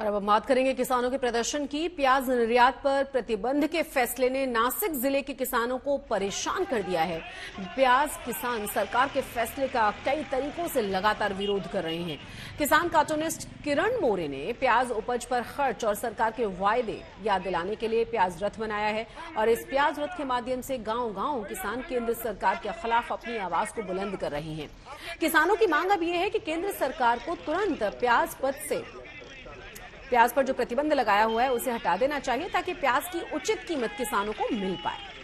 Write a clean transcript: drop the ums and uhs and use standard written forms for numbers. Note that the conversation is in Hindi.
और अब हम बात करेंगे किसानों के प्रदर्शन की। प्याज निर्यात पर प्रतिबंध के फैसले ने नासिक जिले के किसानों को परेशान कर दिया है। प्याज किसान सरकार के फैसले का कई तरीकों से लगातार विरोध कर रहे हैं। किसान कार्टूनिस्ट किरण मोरे ने प्याज उपज पर खर्च और सरकार के वायदे याद दिलाने के लिए प्याज रथ बनाया है और इस प्याज रथ के माध्यम से गांव-गांव किसान केंद्र सरकार के खिलाफ अपनी आवाज को बुलंद कर रहे हैं। किसानों की मांग अब यह है कि केंद्र सरकार को तुरंत प्याज पर जो प्रतिबंध लगाया हुआ है उसे हटा देना चाहिए ताकि प्याज की उचित कीमत किसानों को मिल पाए।